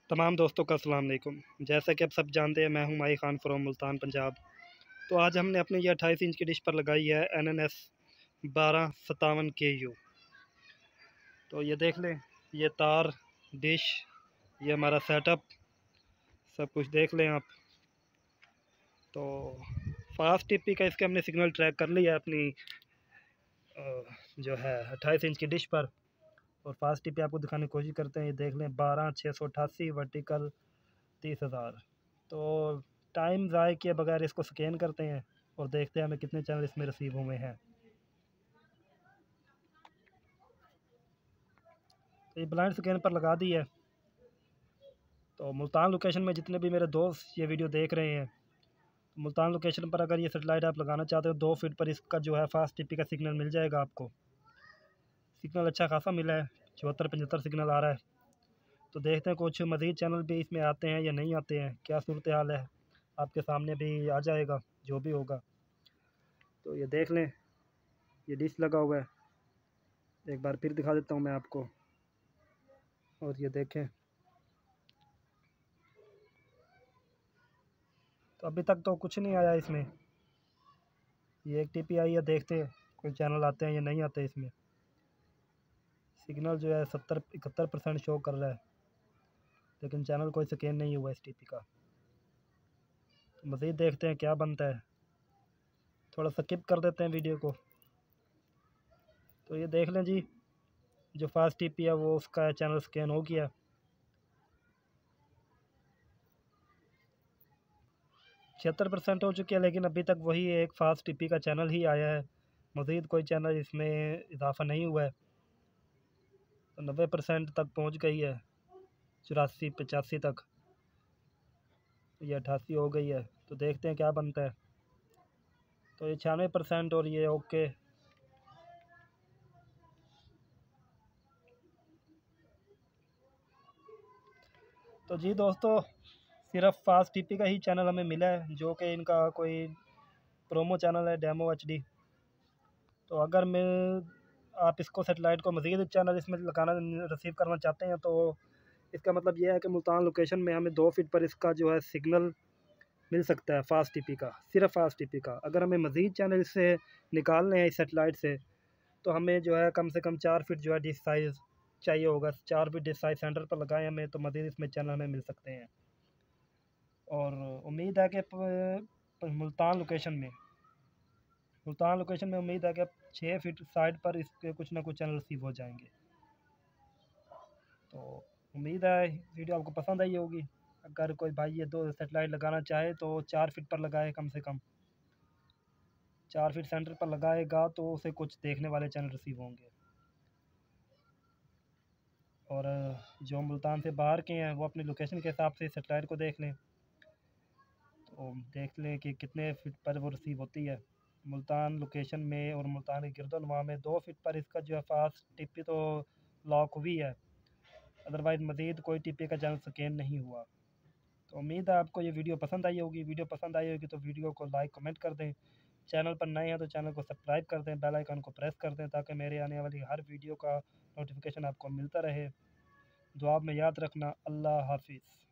तमाम दोस्तों का अस्सलाम वालेकुम। जैसा कि आप सब जानते हैं, मैं हूं माही खान फ्रॉम मुल्तान पंजाब। तो आज हमने अपनी ये 28 इंच की डिश पर लगाई है NNS 1257KU। तो ये देख लें, ये तार, डिश, ये हमारा सेटअप, सब कुछ देख लें आप। तो फास्ट टीपी का इसके हमने सिग्नल ट्रैक कर लिया अपनी जो है 28 इंच की डिश पर। और फास्ट टीपी आपको दिखाने की कोशिश करते हैं। ये देख लें, 12688 वर्टिकल 30,000। तो टाइम ज़ाय किए बगैर इसको स्कैन करते हैं और देखते हैं हमें कितने चैनल इसमें रिसीव हुए हैं। तो ये ब्लाइंड स्कैन पर लगा दी है। तो मुल्तान लोकेशन में जितने भी मेरे दोस्त ये वीडियो देख रहे हैं, तो मुल्तान लोकेशन पर अगर ये सेटेलाइट आप लगाना चाहते हो, 2 फीट पर इसका जो है फास्ट टीपी का सिग्नल मिल जाएगा आपको। सिग्नल अच्छा खासा मिला है, 74-75 सिग्नल आ रहा है। तो देखते हैं कुछ मज़ीद चैनल भी इसमें आते हैं या नहीं आते हैं, क्या सूरत हाल है, आपके सामने भी आ जाएगा जो भी होगा। तो ये देख लें, ये डिश लगा हुआ है, एक बार फिर दिखा देता हूँ मैं आपको। और ये देखें, तो अभी तक तो कुछ नहीं आया इसमें। ये एक टीपी आई है, देखते हैं कोई चैनल आते हैं या नहीं आते इसमें। सिग्नल जो है 70-71% शो कर रहा है, लेकिन चैनल कोई स्कैन नहीं हुआ इस टीपी का। तो मज़ीद देखते हैं क्या बनता है। थोड़ा स्किप कर देते हैं वीडियो को। तो ये देख लें जी, जो फास्ट टीपी है वो उसका चैनल स्कैन हो गया। 76% हो चुकी है, लेकिन अभी तक वही एक फास्ट टीपी का चैनल ही आया है। मज़ीद कोई चैनल इसमें इजाफा नहीं हुआ है। तो 90% तक पहुंच गई है, 84-85 तक। ये 88 हो गई है। तो देखते हैं क्या बनता है। तो ये 96% और ये ओके। तो जी दोस्तों, सिर्फ फास्ट टीपी का ही चैनल हमें मिला है, जो कि इनका कोई प्रोमो चैनल है, डेमो HD। तो अगर मैं आप इसको सेटेलाइट को मज़ीद चैनल इसमें लगाना रिसीव करना चाहते हैं, तो इसका मतलब यह है कि मुल्तान लोकेशन में हमें 2 फीट पर इसका जो है सिग्नल मिल सकता है फास्ट टीपी का, सिर्फ फास्ट टीपी का। अगर हमें मज़ीद चैनल इससे निकालने हैं इस सेटेलाइट से, तो हमें जो है कम से कम 4 फीट जो है डिश साइज़ चाहिए होगा। 4 फीट डिश साइज़ सेंटर पर लगाए हमें, तो मज़ीद इसमें चैनल हमें मिल सकते हैं। और उम्मीद है कि मुल्तान लोकेशन में उम्मीद है कि 6 फीट साइड पर इसके कुछ ना कुछ चैनल रिसीव हो जाएंगे। तो उम्मीद है वीडियो आपको पसंद आई होगी। अगर कोई भाई ये 2 सेटेलाइट लगाना चाहे तो 4 फीट पर लगाए, कम से कम 4 फीट सेंटर पर लगाएगा तो उसे कुछ देखने वाले चैनल रिसीव होंगे। और जो मुल्तान से बाहर के हैं वो अपनी लोकेशन के हिसाब से सेटेलाइट को देख लें, तो देख लें कि कितने फीट पर वो रिसीव होती है। मुल्तान लोकेशन में और मुल्तान के गिरदोनवा में 2 फीट पर इसका जो है फास्ट टिप्पी तो लॉक हुई है, अदरवाइज़ मज़ीद कोई टिप्पी का चैनल स्कैन नहीं हुआ। तो उम्मीद है आपको ये वीडियो पसंद आई होगी। वीडियो पसंद आई होगी तो वीडियो को लाइक कमेंट कर दें। चैनल पर नए हैं तो चैनल को सब्सक्राइब कर दें, बेल आइकन को प्रेस कर दें, ताकि मेरे आने वाली हर वीडियो का नोटिफिकेशन आपको मिलता रहे। दुआ में याद रखना। अल्लाह हाफिज़।